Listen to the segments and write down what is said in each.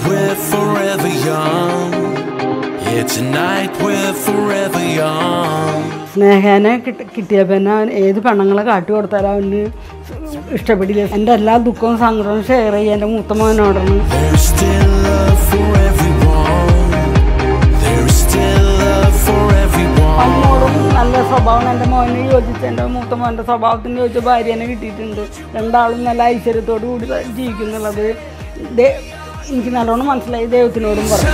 we're forever young. It's a night we're forever young. സ്നേഹനെ കിട്ടിയപ്പോൾ തന്നെ ഏത് പെണ്ണുങ്ങളെ കാട്ടി കൊടുത്താലും അവന് ഇഷ്ടപ്പെടില്ല. എൻ്റെ എല്ലാ ദുഃഖവും സങ്കടവും ഷെയർ ചെയ്യുക എൻ്റെ മൂത്ത മോനോടാണ്. അമ്മോടും നല്ല സ്വഭാവം എൻ്റെ മോനെ യോജിച്ച് എൻ്റെ മൂത്ത മോൻ്റെ സ്വഭാവത്തിന് യോജിച്ച ഭാര്യനെ കിട്ടിയിട്ടുണ്ട്. രണ്ടാളും നല്ല ഐശ്വര്യത്തോടു കൂടി ജീവിക്കുന്നുള്ളത് എനിക്ക് നല്ലോണം മനസ്സിലായി. ദൈവത്തിനോടും പറഞ്ഞു.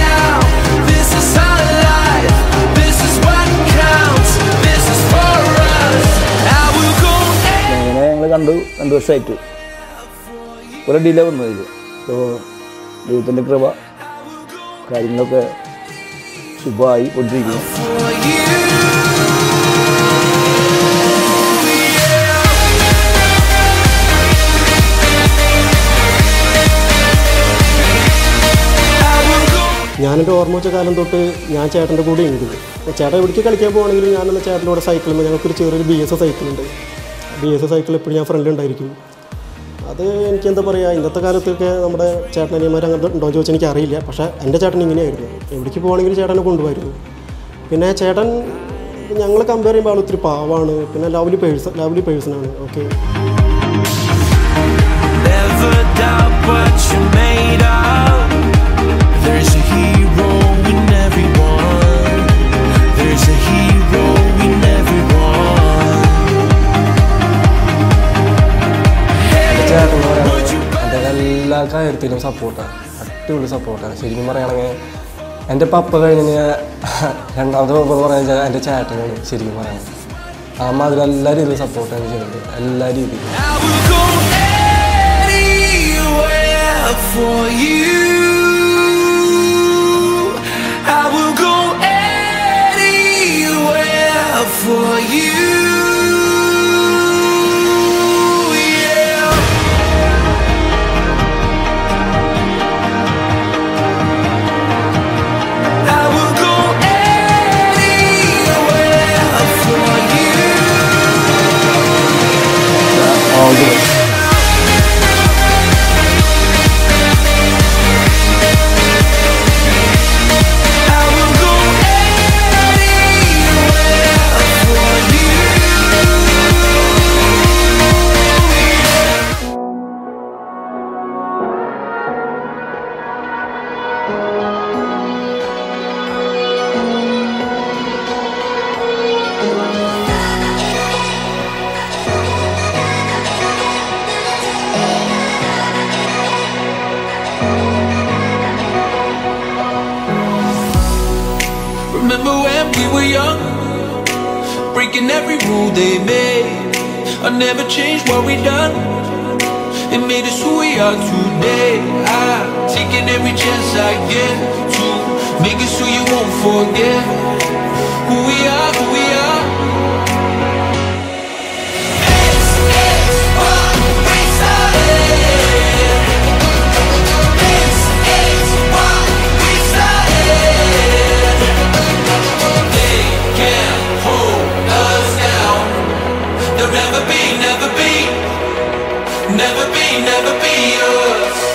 അങ്ങനെ ഞങ്ങൾ കണ്ടു 2 വർഷമായിട്ട് ഒരു ഡിലേ വന്നതിൽ. അപ്പോൾ ദൈവത്തിൻ്റെ കൃപ കാര്യങ്ങളൊക്കെ ശുഭമായി കൊണ്ടിരിക്കുന്നു. ഞാനെൻ്റെ ഓർമ്മ വെച്ച കാലം തൊട്ട് ഞാൻ ചേട്ടൻ്റെ കൂടെ ഉണ്ട്. ചേട്ടൻ എവിടേക്ക് കളിക്കാൻ പോകുകയാണെങ്കിലും ഞാനെന്ന ചേട്ടൻ്റെ കൂടെ സൈക്കിളുമ്പോൾ ഞങ്ങൾക്കൊരു ചെറിയൊരു BS സൈക്കിളുണ്ട്. BS സൈക്കിൾ എപ്പോഴും ഞാൻ ഫ്രണ്ടിലുണ്ടായിരിക്കും. അത് എനിക്കെന്താ പറയുക, ഇന്നത്തെ കാലത്തൊക്കെ നമ്മുടെ ചേട്ടനനിയന്മാർ അങ്ങനത്തെ ഉണ്ടോ എന്ന് ചോദിച്ചാൽ എനിക്കറിയില്ല. പക്ഷേ എൻ്റെ ചേട്ടൻ ഇങ്ങനെയായിരുന്നു. എവിടേക്ക് പോകുകയാണെങ്കിലും ചേട്ടനെ കൊണ്ടുപോയിരുന്നു. പിന്നെ ചേട്ടൻ ഞങ്ങൾ കമ്പയർ ചെയ്യുമ്പോൾ ആൾ ഒത്തിരി പാവമാണ്. പിന്നെ ലവ്ലി പേഴ്സണാണ്. Okay, There's a hero in everyone. There's a hero in everyone. എൻ്റെ എല്ലാ കാര്യത്തിലും സപ്പോർട്ടാണ്, അടിപൊളി സപ്പോർട്ടാണ്. ശരിക്കും പറയുകയാണെങ്കിൽ എൻ്റെ പപ്പ കഴിഞ്ഞ് രണ്ടാമത്തെ പപ്പ എന്ന് പറഞ്ഞാൽ എൻ്റെ ചേട്ടനാണ്. ശരിക്കും പറയുന്നത് അതിൽ എല്ലാ രീതിയിലും സപ്പോർട്ടാണ് ചെയ്യുന്നത്, എല്ലാ രീതിയിലും. For you, I will go anywhere for you. Remember when we were young, breaking every rule they made. I never changed what we done. It made us who we are today. I'm taking every chance I get to make us who you won't forget. Who we are, who we are. Never be us.